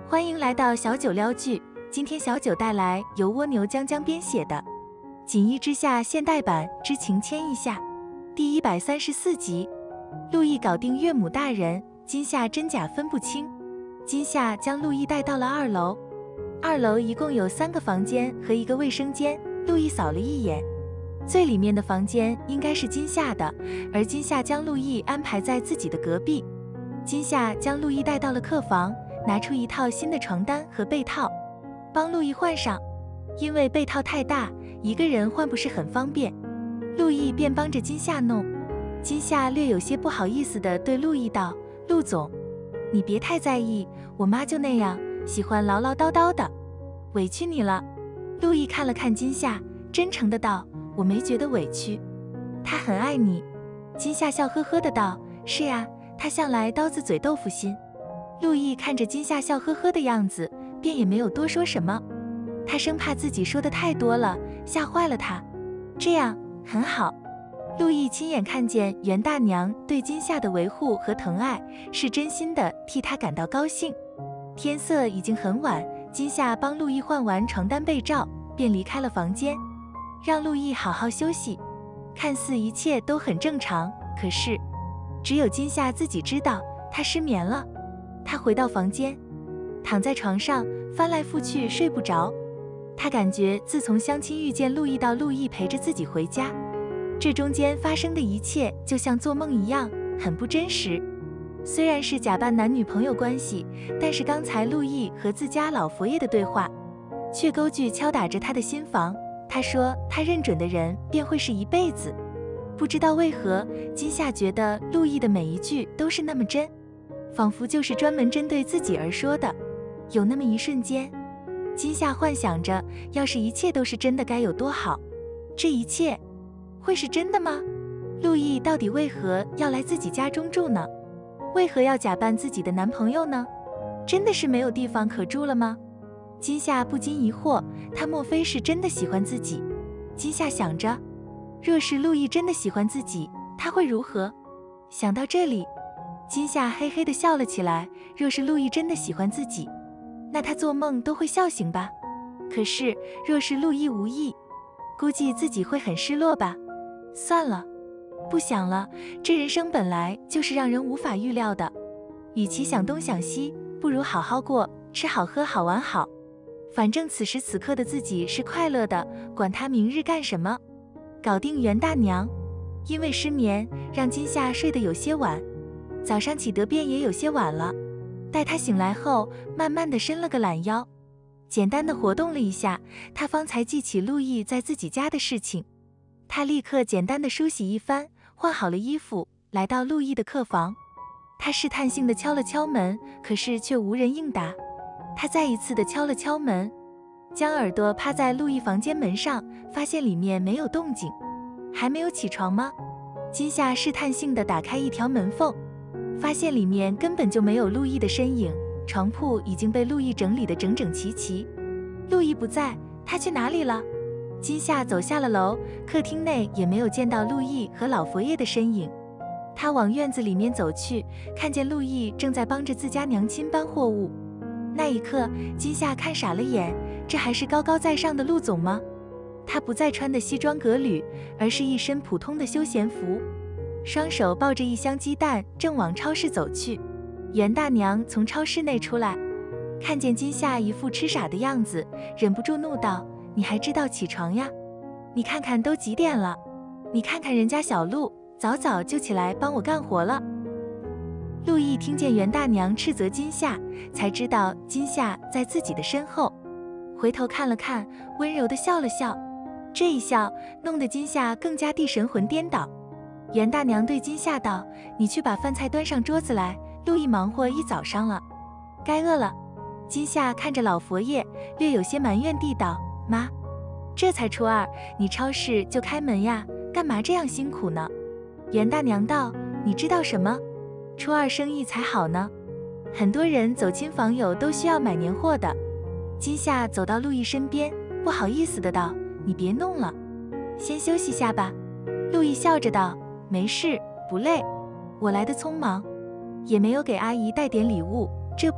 欢迎来到小九撩剧，今天小九带来由蜗牛江江编写的《锦衣之下》现代版之情牵一下第134集。陆毅搞定岳母大人，今夏真假分不清。今夏将陆毅带到了2楼，2楼一共有3个房间和1个卫生间。陆毅扫了一眼，最里面的房间应该是今夏的，而今夏将陆毅安排在自己的隔壁。今夏将陆毅带到了客房，拿出一套新的床单和被套，帮陆毅换上。因为被套太大，一个人换不是很方便，陆毅便帮着今夏弄。今夏略有些不好意思地对陆毅道：“陆总，你别太在意，我妈就那样，喜欢唠唠叨叨的，委屈你了。”陆毅看了看今夏，真诚地道：“我没觉得委屈，他很爱你。”今夏笑呵呵地道：“是呀，他向来刀子嘴豆腐心。”陆毅看着今夏笑呵呵的样子，便也没有多说什么，他生怕自己说的太多了，吓坏了他。这样很好。陆毅亲眼看见袁大娘对今夏的维护和疼爱，是真心的替他感到高兴。天色已经很晚，今夏帮陆毅换完床单被罩，便离开了房间，让陆毅好好休息。看似一切都很正常，可是只有今夏自己知道，他失眠了。他回到房间，躺在床上翻来覆去睡不着。他感觉自从相亲遇见陆毅到陆毅陪着自己回家，这中间发生的一切就像做梦一样，很不真实。虽然是假扮男女朋友关系，但是刚才陆毅和自家老佛爷的对话却勾句敲打着他的心房。他说他认准的人便会是一辈子。不知道为何，今夏觉得陆毅的每一句都是那么真，仿佛就是专门针对自己而说的。有那么一瞬间，今夏幻想着，要是一切都是真的该有多好。这一切会是真的吗？陆毅到底为何要来自己家中住呢？为何要假扮自己的男朋友呢？真的是没有地方可住了吗？今夏不禁疑惑，他莫非是真的喜欢自己？今夏想着，若是陆毅真的喜欢自己，他会如何？想到这里，今夏嘿嘿地笑了起来。若是陆毅真的喜欢自己，那他做梦都会笑醒吧？可是若是陆毅无意，估计自己会很失落吧？算了，不想了，这人生本来就是让人无法预料的，与其想东想西，不如好好过，吃好喝好玩好。反正此时此刻的自己是快乐的，管他明日干什么。搞定袁大娘。因为失眠，让今夏睡得有些晚，早上起得便也有些晚了。待他醒来后，慢慢地伸了个懒腰，简单的活动了一下，他方才记起陆毅在自己家的事情。他立刻简单的梳洗一番，换好了衣服，来到陆毅的客房。他试探性的敲了敲门，可是却无人应答。他再一次的敲了敲门，将耳朵趴在陆毅房间门上，发现里面没有动静。还没有起床吗？今夏试探性的打开一条门缝，发现里面根本就没有陆毅的身影，床铺已经被陆毅整理得整整齐齐。陆毅不在，他去哪里了？今夏走下了楼，客厅内也没有见到陆毅和老佛爷的身影。他往院子里面走去，看见陆毅正在帮着自家娘亲搬货物。那一刻，今夏看傻了眼，这还是高高在上的陆总吗？他不再穿的西装革履，而是一身普通的休闲服，双手抱着一箱鸡蛋，正往超市走去。袁大娘从超市内出来，看见今夏一副痴傻的样子，忍不住怒道：“你还知道起床呀？你看看都几点了？你看看人家小陆，早早就起来帮我干活了。”陆毅听见袁大娘斥责今夏，才知道今夏在自己的身后，回头看了看，温柔地笑了笑。这一笑弄得今夏更加地神魂颠倒。袁大娘对今夏道：“你去把饭菜端上桌子来，陆毅忙活一早上了，该饿了。”今夏看着老佛爷，略有些埋怨地道：“妈，这才初2，你超市就开门呀，干嘛这样辛苦呢？”袁大娘道：“你知道什么？初2生意才好呢，很多人走亲访友都需要买年货的。”今夏走到陆毅身边，不好意思的道：“你别弄了，先休息下吧。”陆毅笑着道：“没事，不累，我来的匆忙，也没有给阿姨带点礼物，这不，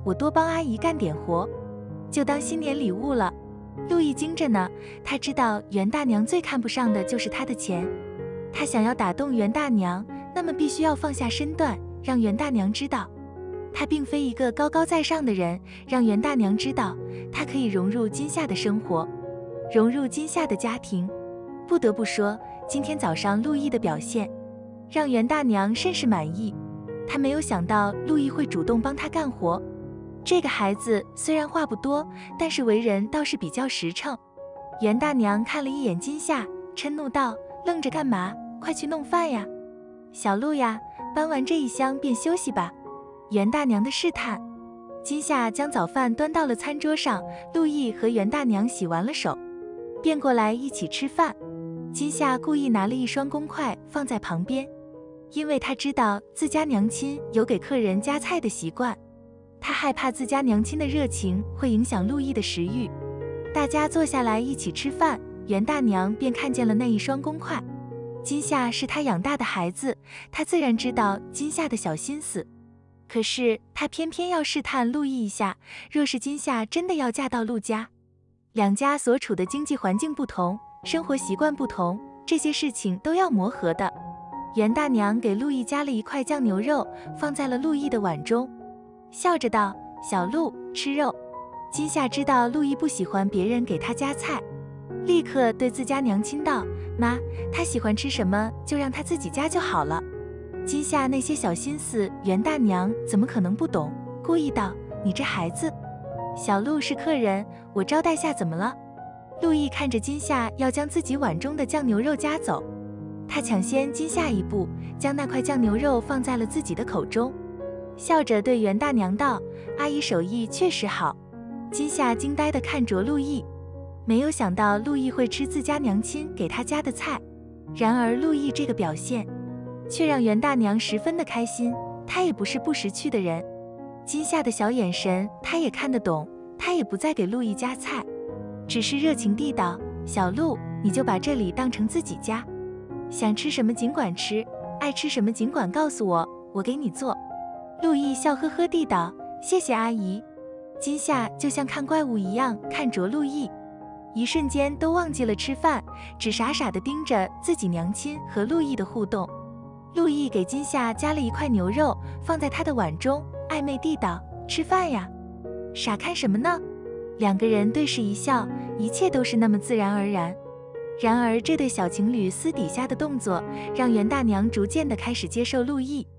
我多帮阿姨干点活，就当新年礼物了。陆毅惊着呢，他知道袁大娘最看不上的就是他的钱，他想要打动袁大娘，那么必须要放下身段，让袁大娘知道他并非一个高高在上的人，让袁大娘知道他可以融入今夏的生活，融入今夏的家庭。不得不说，今天早上陆毅的表现让袁大娘甚是满意，她没有想到陆毅会主动帮她干活。这个孩子虽然话不多，但是为人倒是比较实诚。袁大娘看了一眼今夏，嗔怒道：愣着干嘛？快去弄饭呀！小陆呀，搬完这一箱便休息吧。袁大娘的试探。今夏将早饭端到了餐桌上，陆毅和袁大娘洗完了手，便过来一起吃饭。今夏故意拿了一双公筷放在旁边，因为他知道自家娘亲有给客人夹菜的习惯，他害怕自家娘亲的热情会影响陆毅的食欲。大家坐下来一起吃饭，袁大娘便看见了那一双公筷。今夏是他养大的孩子，他自然知道今夏的小心思，可是他偏偏要试探陆毅一下，若是今夏真的要嫁到陆家，两家所处的经济环境不同，生活习惯不同，这些事情都要磨合的。袁大娘给陆毅夹了一块酱牛肉，放在了陆毅的碗中，笑着道：小陆，吃肉。今夏知道陆毅不喜欢别人给他夹菜，立刻对自家娘亲道：妈，他喜欢吃什么就让他自己夹就好了。今夏那些小心思，袁大娘怎么可能不懂，故意道：你这孩子，小陆是客人，我招待下怎么了？陆毅看着今夏要将自己碗中的酱牛肉夹走，他抢先今夏一步，将那块酱牛肉放在了自己的口中，笑着对袁大娘道：阿姨手艺确实好。今夏惊呆地看着陆毅，没有想到陆毅会吃自家娘亲给他夹的菜，然而陆毅这个表现却让袁大娘十分的开心，她也不是不识趣的人，今夏的小眼神她也看得懂，她也不再给陆毅夹菜，只是热情地道：小陆，你就把这里当成自己家，想吃什么尽管吃，爱吃什么尽管告诉我，我给你做。陆毅笑呵呵地道：谢谢阿姨。今夏就像看怪物一样看着陆毅，一瞬间都忘记了吃饭，只傻傻地盯着自己娘亲和陆毅的互动。陆毅给今夏夹了一块牛肉放在他的碗中，暧昧地道：吃饭呀，傻看什么呢？两个人对视一笑，一切都是那么自然而然。然而这对小情侣私底下的动作让袁大娘逐渐地开始接受陆毅。